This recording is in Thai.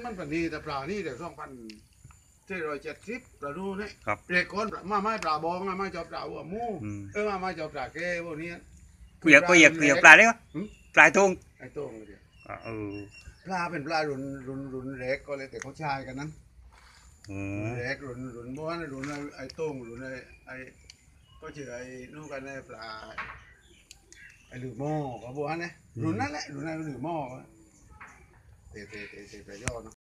มันเป็นนี่แต่ปลานี่เดี๋ยว2,770ปลาดูนี่ครับเด็กคนมาไม่ปลาบองมาจอบปลาหัวหมูมาจอบปลาแก่พวกนี้ก็อยากปลาได้ปะปลาทงไอ้โต้งเลยปลาเป็นปลารุนเล็กก็เลยแต่เขาชายกันนั้นเล็กรุนบ้านรุนไอ้โต้งรุนไอ้ก็ชื่อไอ้นู่นกันไอ้ปลาไอ้หรือหม้อก็บ้านเนี่ยรุนนั่นแหละรุนไอ้หรือหม้อเตะไปย่อเนาะ